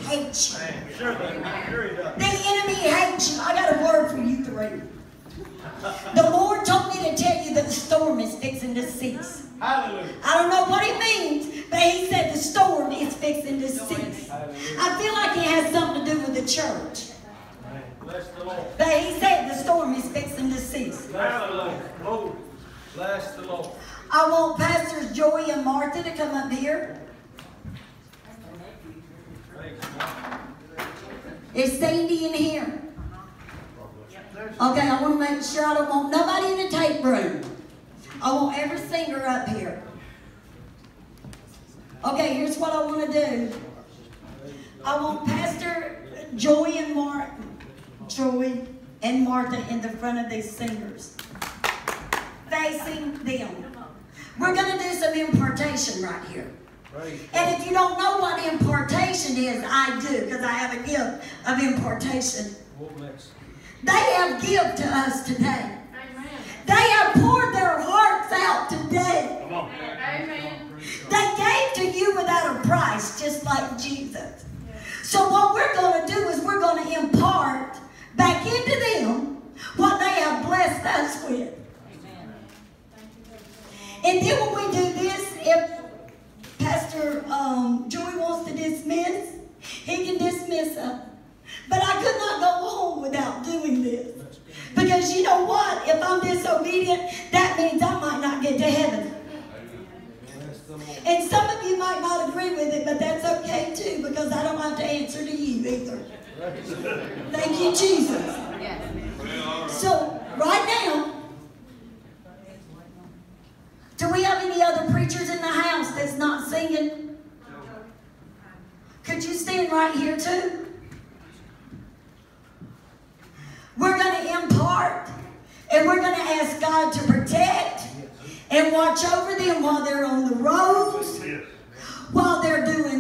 hates you. Sure he does. The enemy hates you. I got a word for you three. The Lord told me to tell you that the storm is fixing to cease. Hallelujah. I don't know what He means, but He said the storm is fixing to cease. I feel like it has something to do with the church. Bless the Lord. But He said the storm is fixing to cease. Bless the Lord. Glory. Bless the Lord. I want Pastors Joey and Martha to come up here. Is Sandy in here? Okay, I want to make sure I don't want nobody in the tape room. I want every singer up here. Okay, here's what I want to do. I want Pastor Joey and Martha in the front of these singers, facing them. We're going to do some impartation right here. And if you don't know what impartation is, I do, because I have a gift of impartation. They have given to us today. They have poured their hearts out today. Come on. Amen. They gave to you without a price, just like Jesus. So what we're going to do is we're going to impart back into them what they have blessed us with. And then when we do this, if Pastor Joey wants to dismiss, he can dismiss us. But I could not go home without doing this. Because you know what? If I'm disobedient, that means I might not get to heaven. And some of you might not agree with it, but that's okay too, because I don't have to answer to you either. Thank you, Jesus. So, right now, do we have any other preachers in the house that's not singing? Could you stand right here too? We're going to impart, and we're going to ask God to protect and watch over them while they're on the roads, while they're doing